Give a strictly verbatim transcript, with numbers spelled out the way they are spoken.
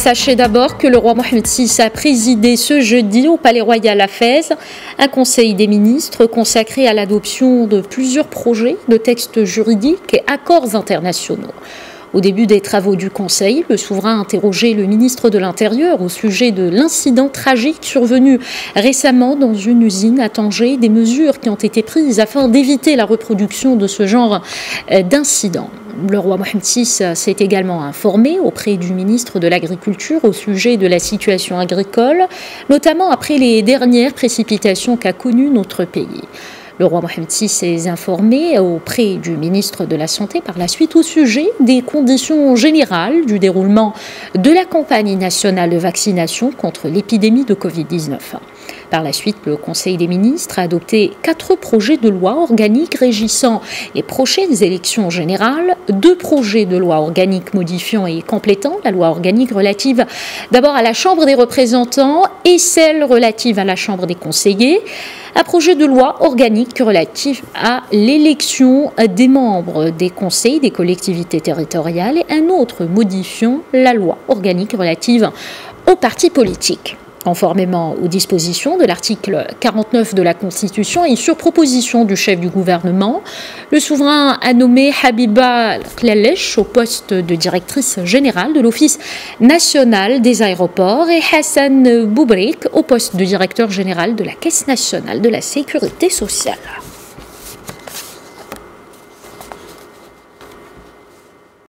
Sachez d'abord que le roi Mohamed six a présidé ce jeudi au Palais Royal à Fès un conseil des ministres consacré à l'adoption de plusieurs projets de textes juridiques et accords internationaux. Au début des travaux du Conseil, le souverain a interrogé le ministre de l'Intérieur au sujet de l'incident tragique survenu récemment dans une usine à Tanger, des mesures qui ont été prises afin d'éviter la reproduction de ce genre d'incident. Le roi Mohamed six s'est également informé auprès du ministre de l'Agriculture au sujet de la situation agricole, notamment après les dernières précipitations qu'a connues notre pays. Le roi Mohamed six s'est informé auprès du ministre de la Santé par la suite au sujet des conditions générales du déroulement de la campagne nationale de vaccination contre l'épidémie de Covid dix-neuf. Par la suite, le Conseil des ministres a adopté quatre projets de loi organiques régissant les prochaines élections générales, deux projets de loi organiques modifiant et complétant la loi organique relative d'abord à la Chambre des représentants et celle relative à la Chambre des conseillers, un projet de loi organique relatif à l'élection des membres des conseils des collectivités territoriales et un autre modifiant la loi organique relative aux partis politiques. Conformément aux dispositions de l'article quarante-neuf de la Constitution et sur proposition du chef du gouvernement, le souverain a nommé Habiba Klalesh au poste de directrice générale de l'Office national des aéroports et Hassan Boubrik au poste de directeur général de la Caisse nationale de la sécurité sociale.